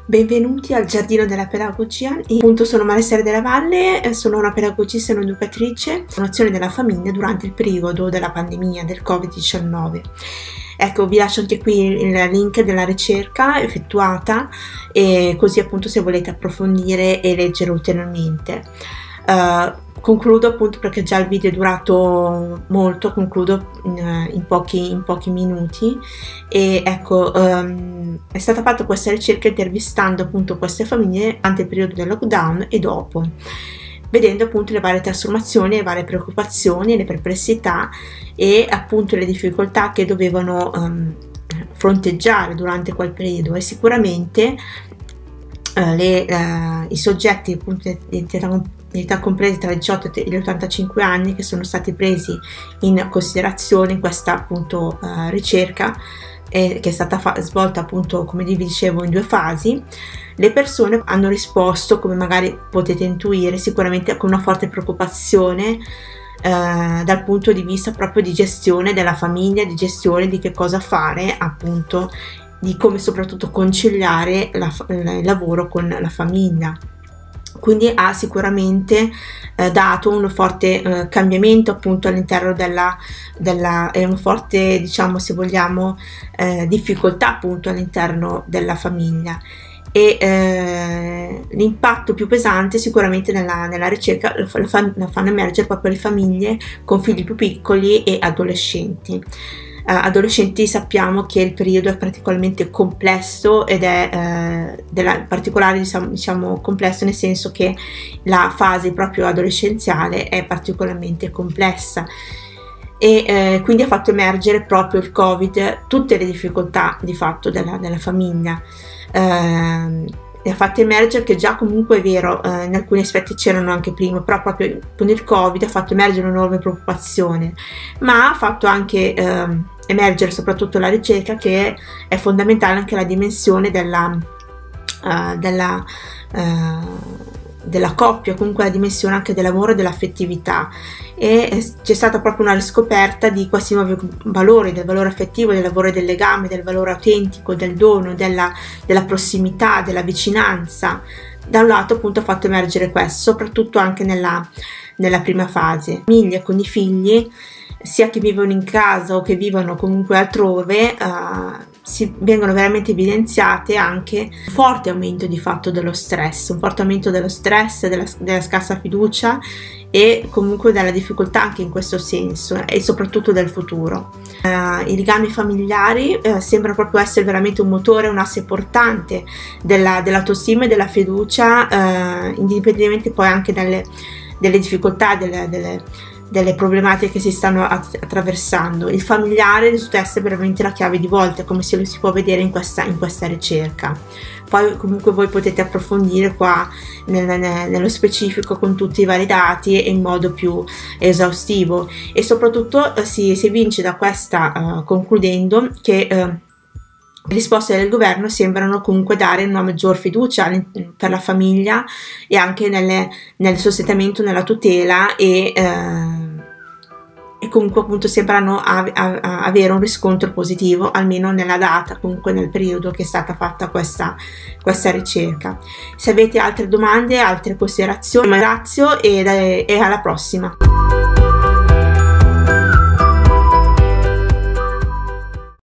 Benvenuti al Giardino della Pedagogia. Appunto sono Maria della Valle, sono una pedagogista e un'educatrice, formazione della famiglia durante il periodo della pandemia del Covid-19. Ecco, vi lascio anche qui il link della ricerca effettuata, e così appunto se volete approfondire e leggere ulteriormente. Concludo appunto perché già il video è durato molto, concludo in pochi minuti. E ecco, è stata fatta questa ricerca intervistando appunto queste famiglie durante il periodo del lockdown e dopo, vedendo appunto le varie trasformazioni, le varie preoccupazioni, le perplessità e appunto le difficoltà che dovevano fronteggiare durante quel periodo. E sicuramente i soggetti appunto di età compresa tra i 18 e gli 85 anni che sono stati presi in considerazione in questa appunto ricerca, che è stata svolta appunto, come vi dicevo, in 2 fasi. Le persone hanno risposto, come magari potete intuire, sicuramente con una forte preoccupazione dal punto di vista proprio di gestione della famiglia, di gestione di che cosa fare, appunto di come soprattutto conciliare il lavoro con la famiglia. Quindi ha sicuramente dato un forte cambiamento appunto all'interno e un forte, diciamo, se vogliamo, difficoltà appunto all'interno della famiglia. E l'impatto più pesante sicuramente nella ricerca lo fanno emergere proprio le famiglie con figli più piccoli e adolescenti. Adolescenti, sappiamo che il periodo è particolarmente complesso ed è particolare, diciamo complesso nel senso che la fase proprio adolescenziale è particolarmente complessa, e quindi ha fatto emergere proprio il Covid tutte le difficoltà di fatto della famiglia. E ha fatto emergere che già comunque è vero, in alcuni aspetti c'erano anche prima, però proprio con il Covid ha fatto emergere una nuova preoccupazione, ma ha fatto anche emergere soprattutto la ricerca che è fondamentale anche la dimensione della coppia, comunque la dimensione anche dell'amore e dell'affettività, e c'è stata proprio una riscoperta di questi nuovi valori, del valore affettivo, del valore del legame, del valore autentico, del dono, della prossimità, della vicinanza. Da un lato appunto ha fatto emergere questo, soprattutto anche nella prima fase. Famiglie con i figli, sia che vivono in casa o che vivono comunque altrove, vengono veramente evidenziate anche un forte aumento di fatto dello stress, un forte aumento dello stress, della scarsa fiducia e comunque della difficoltà anche in questo senso, e soprattutto del futuro. I legami familiari sembrano proprio essere veramente un motore, un asse portante dell'autostima e della fiducia, indipendentemente poi anche dalle difficoltà, delle problematiche che si stanno attraversando. Il familiare risulta essere veramente la chiave di volta, come si può vedere in questa ricerca. Poi comunque voi potete approfondire qua nello specifico con tutti i vari dati e in modo più esaustivo, e soprattutto si evince da questa, concludendo, che le risposte del governo sembrano comunque dare una maggior fiducia per la famiglia e anche nel sostentamento, nella tutela, e comunque appunto sembrano avere un riscontro positivo, almeno nella data, comunque nel periodo che è stata fatta questa ricerca. Se avete altre domande, altre considerazioni, vi ringrazio e alla prossima.